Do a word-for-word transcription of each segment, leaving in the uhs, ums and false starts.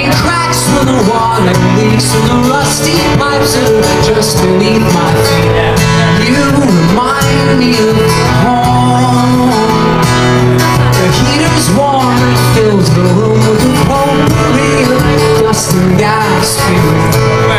cracks when the water leaks and the rusty pipes are just beneath my feet. You remind me of home. The heater's warm, it fills the room with a potpourri of dust and gas fumes.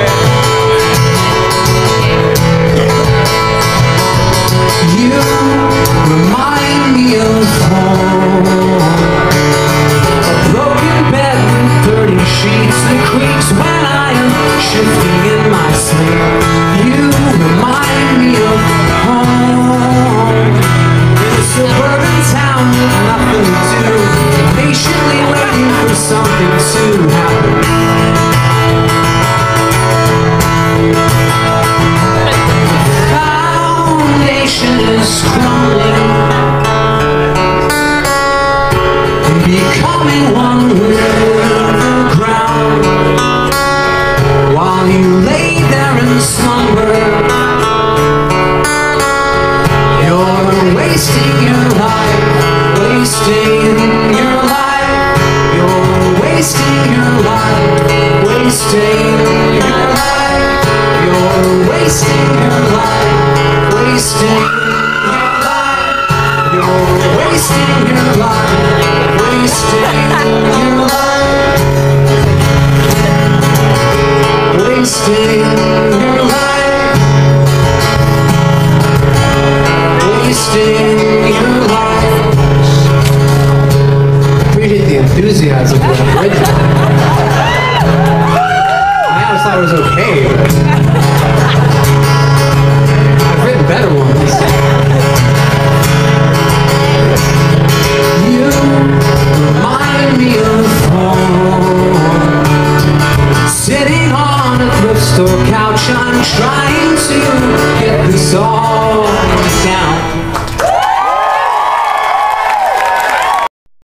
You remind me of home. A broken bed with dirty sheets that creaks when I am shifting in my sleep. You remind me of home. In a suburban town with nothing to do, patiently waiting for something to happen. Is crumbling and becoming one with the ground. While you lay there in slumber, you're wasting your life, wasting your life. You're wasting your life, wasting your life. You're wasting your life, wasting. Wasting your life, wasting your life, wasting your life, wasting your life. Appreciate the enthusiasm for that bridge. I always thought it was okay, but I've written better ones. Remind me of home. Sitting on a thrift store couch, I'm trying to get this all